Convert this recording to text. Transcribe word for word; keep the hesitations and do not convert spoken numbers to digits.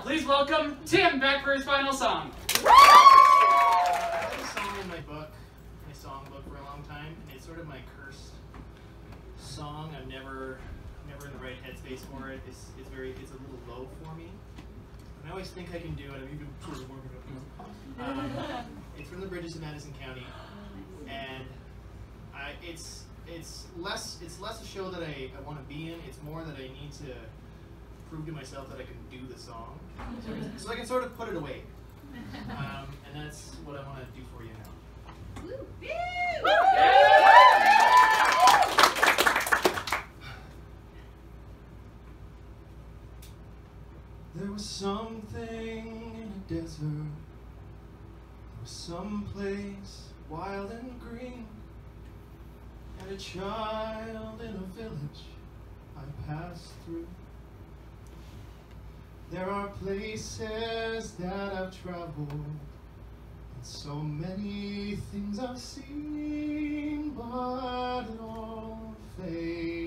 Please welcome Tim back for his final song. I had a song in my book, my songbook for a long time, and it's sort of my cursed song. I'm never, never in the right headspace for it. It's, it's very, it's a little low for me. And I always think I can do it. I'm even sort of warming up. Um, it's from the Bridges of Madison County, and I, it's, it's less, it's less a show that I, I want to be in. It's more that I need to prove to myself that I can do the song, so I can, so I can sort of put it away. Um, and that's what I want to do for you now. Woo. There was something in a desert, there was some place wild and green, and a child in a village I passed through. There are places that I've traveled, and so many things I've seen, but it all fades.